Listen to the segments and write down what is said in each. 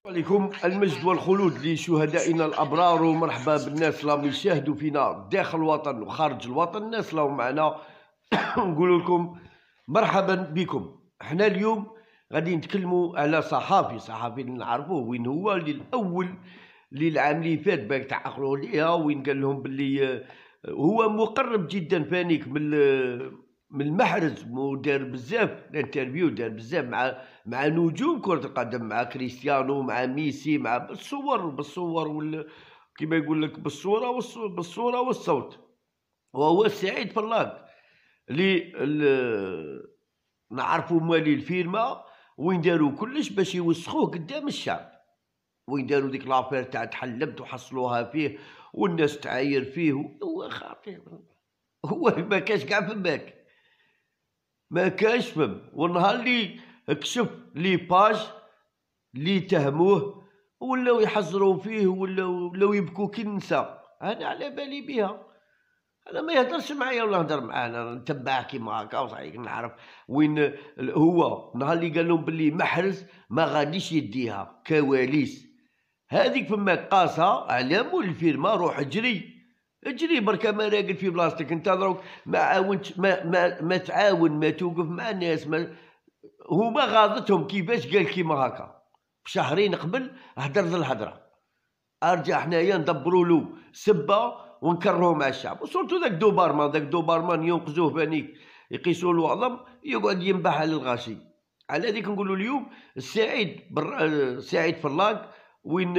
عليكم المجد والخلود لشهدائنا الابرار، ومرحبا بالناس اللي يشاهدوا فينا داخل الوطن وخارج الوطن. الناس اللي معنا نقول لكم مرحبا بكم. احنا اليوم غادي نتكلموا على صحافي اللي نعرفوه وين هو، اللي الاول اللي العام اللي فات باك تعقلوا عليها، وين قال لهم باللي هو مقرب جدا فانيك من المحرز، ودار بزاف الانترفيو، دار بزاف مع نجوم كرة القدم، مع كريستيانو، مع ميسي، مع بالصور كما يقول لك بالصورة والصوت. وهو سعيد فلاق اللي نعرفوا موالي الفيرما، وين داروا كلش باش يوسخوه قدام الشعب، وين داروا ديك لافير تاع تحلبت وحصلوها فيه والناس تعاير فيه. هو خاطئ، هو ما كاش كاع فماك، ما كاش فم. والنهار اللي كشف لي باج اللي تهموه ولاو يحزروا فيه ولاو يبكوا كي النساء، انا على بالي بها. انا ما يهدرش معايا ولا هدر معاه، انا نتبعه كيما هكا وصحيح نعرف وين هو. نهار اللي قال لهم باللي محرز ما غاديش يديها كواليس، هذيك فماك قاسها على مول الفيرما، روح اجري بركا ما راقد في بلاصتك انت. دروك ما عاونتش، ما تعاون، ما توقف مع الناس، هما غاضتهم كيفاش قال كيما هكا. بشهرين قبل هدر ذا الهدره، ارجع حنايا ندبروا له سبه ونكرهوه مع الشعب. وصلتوا ذاك دوبارمان ينقذوه بانيك يقيسوا له عظم، يقعد ينبح على الغاشي. على هذيك نقولوا اليوم سعيد فلاق وين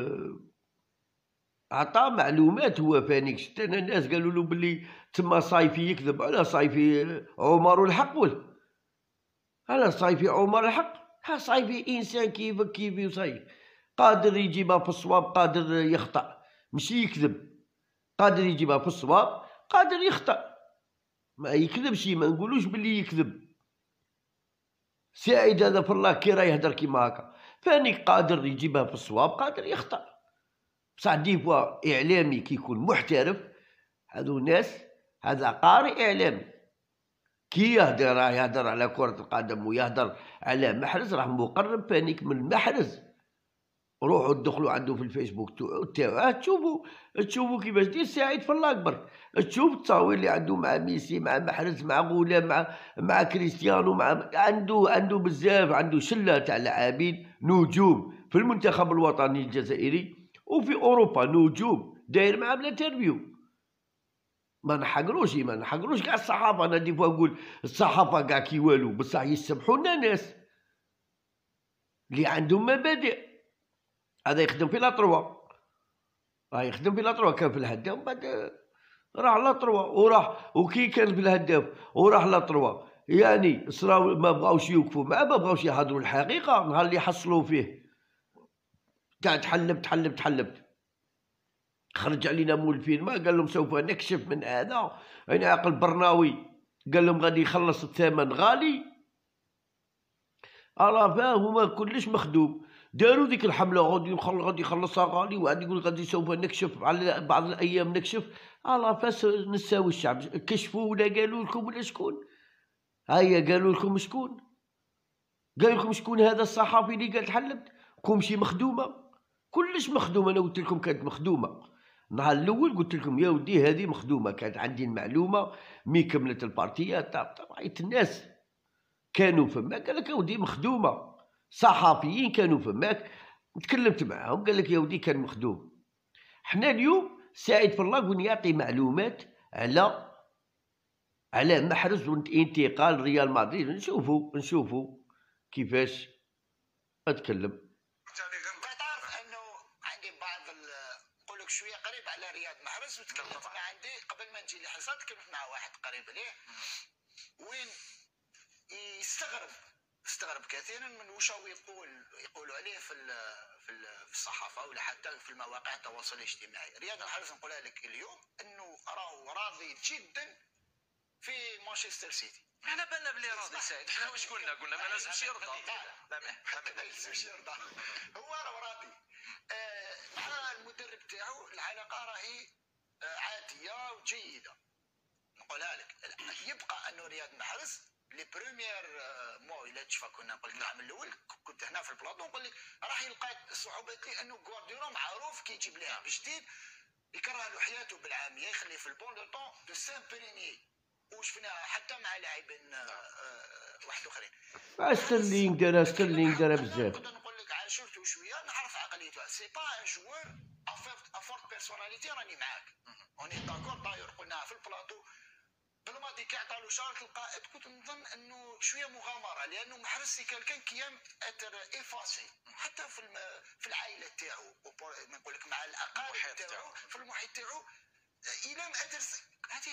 عطى معلومات. هو فانيك شتى الناس قالوا له باللي تما صايفي يكذب على صايفي عمر الحق، على صايفي عمر الحق. ها صايفي انسان كيفك كيفي، وصايف قادر يجيبها في الصواب، قادر يخطأ ماشي يكذب، قادر يجيبها في الصواب، قادر يخطأ، ما يكذبش، ما نقولوش باللي يكذب. سعيد هذا في الله كي راه يهدر كيما هكا فانيك قادر يجيبها في الصواب، قادر يخطأ. بصح دي فوا اعلامي كي يكون محترف، هذو ناس، هذا قارئ اعلامي كي يهدر على كرة القدم ويهدر على محرز، راه مقرب فانيك من محرز. روحوا تدخلوا عنده في الفيسبوك تاعو تشوفوا كيفاش دير سعيد في الاكبر، تشوف التصاوير اللي عنده مع ميسي، مع محرز، مع غلام، مع كريستيانو، عنده بزاف، عنده شله تاع لاعبين نجوم في المنتخب الوطني الجزائري وفي اوروبا، نجوم داير معاه بالانترفيو. ما نحقروش كاع الصحافه. انا دي فوا نقول الصحافه كاع كي والو، بصح يسمحوا لنا ناس اللي عندهم مبادئ. هذا يخدم في لاطروا، يخدم في لاطروا، كان في الهداف بعد راح لاطروا، وكي كان في الهداف وراح لاطروا، يعني صراو ما بغاوش يوقفوا معاه، ما بغاوش يهضروا الحقيقه. نهار اللي حصلوا فيه تاع تحلبت خرج علينا مول الفيلم، قال لهم سوف نكشف من هذا. يعني عقل برناوي قال لهم غادي يخلص الثمن غالي، هما كلش مخدوم. داروا ديك الحمله غادي يخلصها غالي، وعاد يقول غادي سوف نكشف على بعض الايام نكشف. فاس نساوي الشعب كشفوا ولا قالوا لكم ولا شكون؟ هيا قالوا لكم شكون؟ قالوا لكم شكون هذا الصحافي اللي قال تحلبت؟ كلشي مخدومه، كلش مخدومه. انا قلت لكم كانت مخدومه النهار الاول، قلت لكم يا ودي هذه مخدومه، كانت عندي المعلومه مي كملت البارتيات طبعا الناس كانوا فماك. قال لك يا ودي مخدومه، صحفيين كانوا فماك، تكلمت معاهم قال لك يا ودي كان مخدوم. حنا اليوم سعيد فلاق وين يعطي معلومات على محرز وانتقال ريال مدريد. نشوفوا كيفاش اتكلم. تعرف انه عندي بعض نقول لك شويه قريب على رياض محرز، وتكلمت مع عندي قبل ما نجي لحصه، تكلمت مع واحد قريب ليه وين استغرب كثيرا من وش هو يقولوا عليه في الصحافه ولا حتى في المواقع التواصل الاجتماعي. رياض محرز نقولها لك اليوم انه راهو راضي جدا في مانشستر سيتي. احنا بالنا بلي راضي سعيد، احنا واش قلنا ما لازمش يرضى. لا ما لازمش يرضى، هو راضي. مع المدرب تاعو العلاقه راهي عاديه وجيده، نقولها لك. يبقى انه رياض محرز لي بروميير مو الا تشفى كنا نقول لك العام الاول كنت هنا في البلاطو نقول لك راح يلقى صعوبات لي انه غوارديولا معروف كي يجيب لاعب جديد يكره له حياته بالعاميه يخليه في البون لو طون دو سامبريني وشفنا حتى مع لاعبين واحد اخرين. ستيرلينغ دارها بزاف. نقدر نقول لك عاشرته شويه نعرف عقليته سي با ان جوور افورت بيرسوناليتي راني معاك اوني داكور داير قلناها في البلاطو بالماضي كي عطالو شارك القائد كنت نظن انه شويه مغامره لانه محرز سي كالكان كيام اتر ايفاسي حتى في العائله تاعو نقول لك مع الاقارب تاعو في المحيط تاعو الى ما ادرس هذه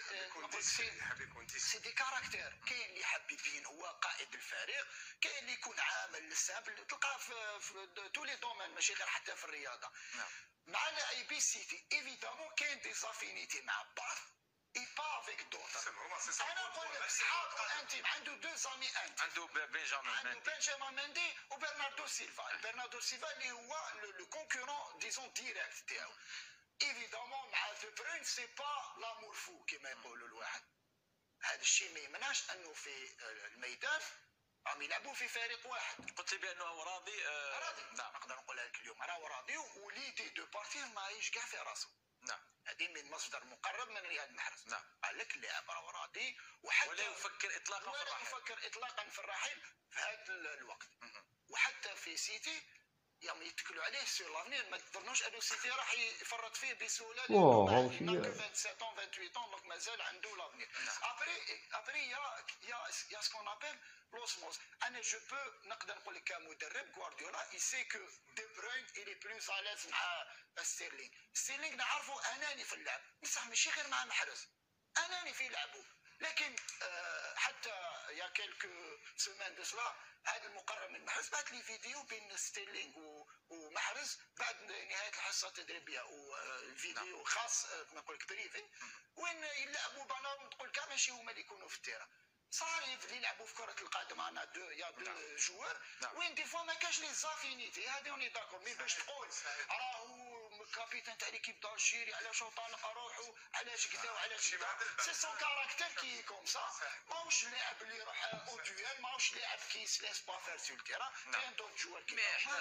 سي دي كاركتير. كاين اللي يحب يبين هو قائد الفريق كاين اللي يكون عامل للسامبل تلقاه في تو لي دومين ماشي غير حتى في الرياضه. مع لاعبي سيتي ايفيدامون كاين دي زافينيتي مع بعض اي با افيك دوتر. انا نقول لك صحاب انتيم عنده دو زامي انتيم عنده بنجامين مندي وبرناردو سيلفا. برناردو سيلفا اللي هو لو كونكورون ديزون ديريكت تاعو. ايفيدامون مع دو برون سي با لامور فو كما يقولوا الواحد. هذا الشيء ما يمنعش انه في الميدان راهم يلعبوا في فريق واحد. قلت لي بانه هو راضي راضي. نعم نقدر نقولها لك اليوم راهو راضي وليدي دو بارتير ماهيش كاع في راسه. نعم هذه من مصدر مقرب من رياض محرز. نعم قال لك اللاعب راهو راضي وحتى ولا يفكر اطلاقا في الرحيل في هذا الوقت. وحتى في سيتي يوم يتكلوا عليه سور لافنير ما تظنوش انه سيتي راح يفرط فيه بسهوله لانه 27 28 دونك مازال عنده لافنير. ابري يا سكون ابل لوسموس. انا جو بو نقدر نقول لك كمدرب غوارديولا يسي كو دي بروين الي بلوز اليز مع ستيرلينغ نعرفه اناني في اللعب بصح ماشي غير مع محرز اناني في لعبه. لكن حتى يا كيلكو سيمان دو سلا هذا المقرر من محرز بعث لي فيديو بين ستيرلينغ ومحرز بعد نهايه الحصه التدريبيه وفيديو خاص نقول لك بريفي وين يلعبوا بنام تقول كاع ماشي هما اللي يكونوا في التيران صاريف اللي يلعبوا في كره القدم انا يا دو جوار وين دي فوا ما كاش لي زافينيتي هذه اوني داكور مي باش تقول راهو كابيتان تاع ليكيب دالجيري علاش هو طالق روحه علاش كذا وعلاش كذا سي سون كاركتير كي كوم سا ماهوش لاعب اللي يروح او دويل ماهوش لاعب كي سلاس با فير سول تيران كاين دوت جوار كي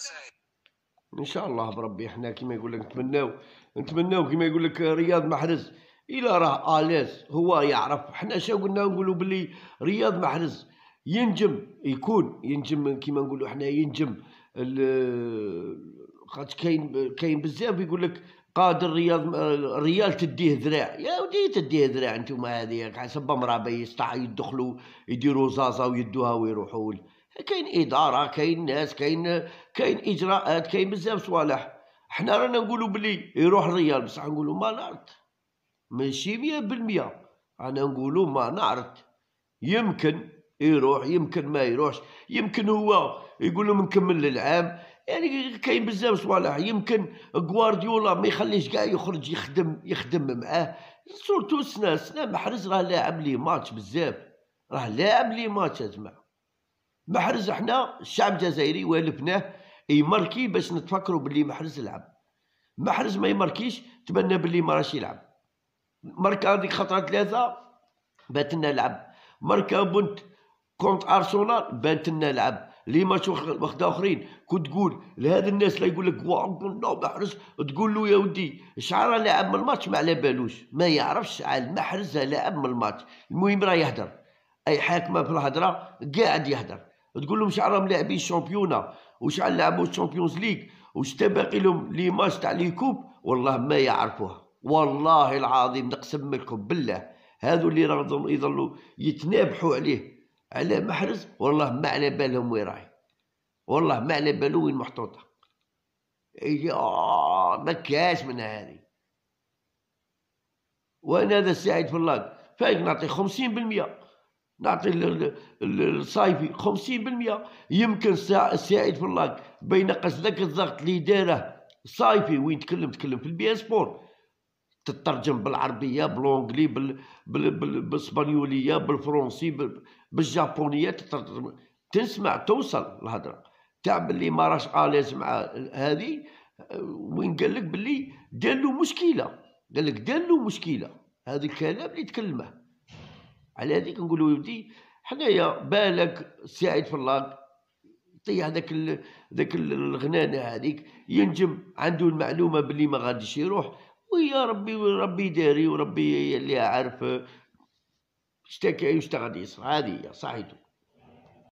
ان شاء الله بربي احنا كيما يقول لك نتمناو كيما يقول لك رياض محرز الى راه اليز هو يعرف. حنا شنو قلنا نقولوا باللي رياض محرز ينجم كيما نقولوا حنا ينجم خاطر كاين بزاف يقول لك قادر الريال تديه ذراع. يا ودي تديه ذراع انتوما هذه حسب مرابي يستحي يدخلوا يديروا زازا ويدوها ويروحوا. كاين اداره كاين ناس كاين اجراءات كاين بزاف صوالح. حنا رانا نقولوا بلي يروح الريال بصح نقولوا ما نعرف ماشي 100%. انا نقولوا ما نعرف يمكن يروح يمكن ما يروحش يمكن هو يقول لهم نكمل العام. يعني كاين بزاف صوالح. يمكن غوارديولا ما يخليش كاع يخرج يخدم معاه سورتو السنه محرز راه لاعب لي ماتش بزاف راه لاعب لي ماتش يا جماعه. محرز احنا الشعب الجزائري والفناه يماركي باش نتفكروا باللي محرز يلعب. محرز ما يماركيش تبنى باللي ما راش يلعب. ماركا هذيك خطره 3 بات لنا لعب. ماركا بنت كونت ارسنال بانت لنا لعب. لي ماتش واخد اخرين كنت تقول لهذا الناس لا يقول لك نو محرز تقول له يا ودي شعار لاعب من الماتش ما على بالوش ما يعرفش شعال محرز لاعب من الماتش. المهم راه يهدر اي حاكمه في الهضره قاعد يهدر. تقول لهم شعار ملاعبين الشامبيونا وشعال لعبوا الشامبيونز ليغ وش باقي لهم لي ماتش تاع لي كوب والله ما يعرفوها. والله العظيم نقسم لكم بالله هذو اللي راهم يظلوا يتنابحوا على محرز والله ما على بالهم وين راهي. والله ما على بالو وين محطوطه. ما كاش من هذه. وانا هذا السعيد في اللاك فايق نعطي 50% نعطي الصايفي 50%. يمكن السعيد في اللاك بينقص ذاك الضغط اللي داره صايفي وين تكلم في البي سبور تترجم بالعربيه بالانجلي بالاسبانيوليه بالفرنسي بالجابونيه تسمع توصل الهضره تاع باللي ما راش اليز مع هذه. وين قال لك باللي دار له مشكله. هذا الكلام اللي تكلمه على هذيك نقولوا ودي حنايا بالك سعيد فلاق طيح ذاك الغنانه هذيك ينجم عنده المعلومه باللي ما غاديش يروح، ويا ربي داري وربي اللي عارف شتا كاين وشتا غادي يصرى. هذه هي صحيتو.